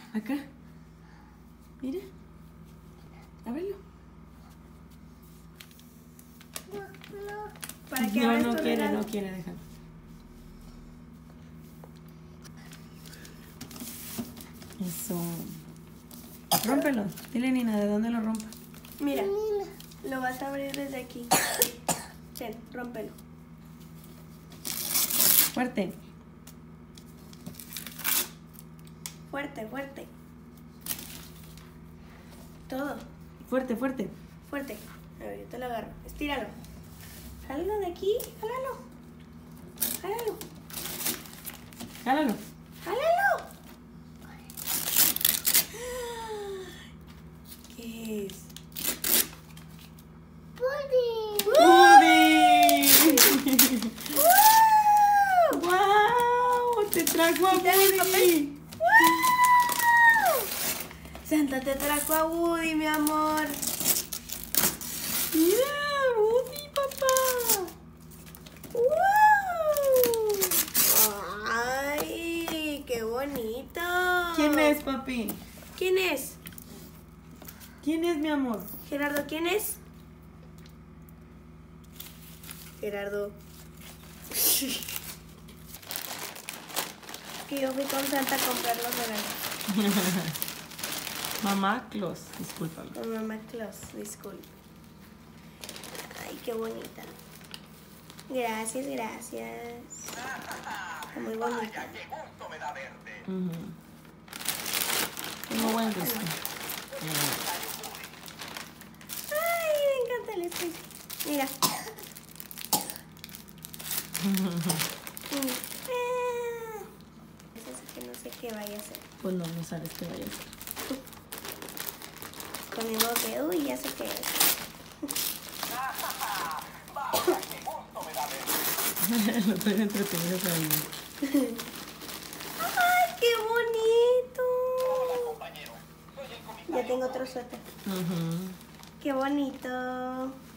Acá. Mira. Ábrelo. Para que No, abras no tu quiere, regalo. no quiere, déjalo. Eso. Rómpelo. Dile, Nina, ¿de dónde lo rompa? Mira, lo vas a abrir desde aquí. Ten, rómpelo. Fuerte. Fuerte, fuerte. Todo. Fuerte, fuerte. Fuerte. A ver, yo te lo agarro. Estíralo. Jálalo de aquí. Jálalo. Jálalo. Jálalo. ¡Jálalo! ¿Qué es? ¡Pudín! ¡Woody! ¡Wow! ¡Te trajo a Quítale el Woody! papel. Santa te trajo a Woody, mi amor. ¡Mira! ¡Woody, papá! ¡Wow! ¡Ay! ¡Qué bonito! ¿Quién es, papi? ¿Quién es? ¿Quién es, mi amor? Gerardo, ¿quién es? Gerardo. Que yo fui con Santa a comprar los regalos. Mamá Claus, discúlpame. Con mamá Claus, disculpe. Ay, qué bonita. Gracias, gracias. Está muy bonita. Vaya, qué gusto me da verte. Tengo buen gusto. Ay, me encanta el espejo. Mira. Es que no sé qué vaya a hacer. Pues no, no sabes qué vaya a hacer. Con mi voz de, uy, ya sé qué es. Vaya, qué gusto me da verte. Lo estoy entretenido ahí. ¡Ay, qué bonito! Hola, compañero. Soy el comisario. Ya tengo otro suéter. Qué bonito.